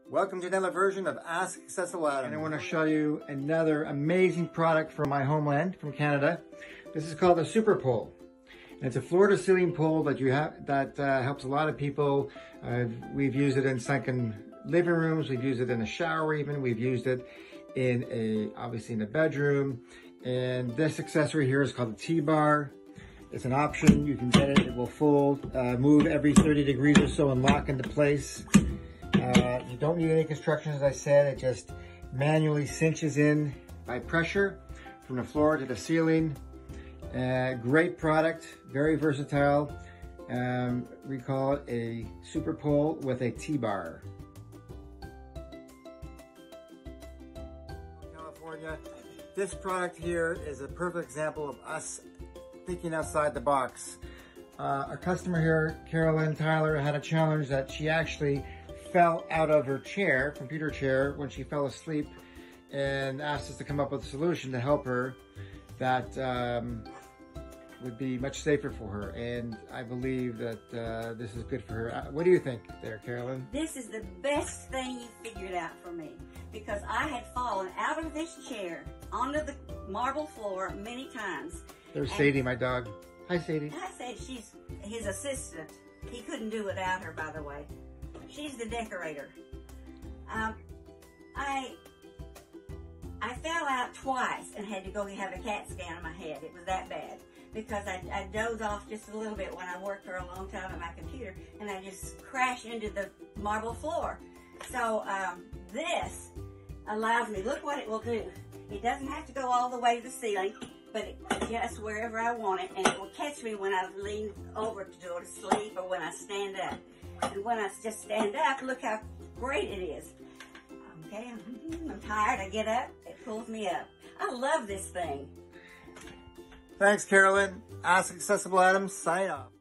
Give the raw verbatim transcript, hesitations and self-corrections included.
Welcome to another version of Ask Accessible Adam. And I want to show you another amazing product from my homeland, from Canada. This is called the SuperPole. And it's a floor-to-ceiling pole that you have that uh, helps a lot of people. Uh, we've used it in sunken living rooms. We've used it in the shower even. We've used it in a, obviously in a bedroom. And this accessory here is called the T-bar. It's an option. You can get it. It will fold, uh, move every thirty degrees or so and lock into place. Uh, you don't need any construction, as I said. It just manually cinches in by pressure from the floor to the ceiling. Uh, great product, very versatile. Um, we call it a super pole with a T-bar. California, this product here is a perfect example of us thinking outside the box. Uh, our customer here, Carolyn Tyler, had a challenge that she actually fell out of her chair, computer chair, when she fell asleep, and asked us to come up with a solution to help her that um, would be much safer for her. And I believe that uh, this is good for her. Uh, what do you think there, Carolyn? This is the best thing you figured out for me, because I had fallen out of this chair onto the marble floor many times. There's Sadie, my dog. Hi, Sadie. I said she's his assistant. He couldn't do without her, by the way. She's the decorator. Um, I I fell out twice and had to go have a CAT scan on my head. It was that bad because I, I dozed off just a little bit when I worked for a long time at my computer, and I just crashed into the marble floor. So um, this allows me, look what it will do. It doesn't have to go all the way to the ceiling, but it just wherever I want it, and it will catch me when I lean over to go to sleep or when I stand up. And when I just stand up, look how great it is. Okay, I'm, I'm tired, I get up, it pulls me up. I love this thing. Thanks, Carolyn. Ask Accessible Adam, sign off.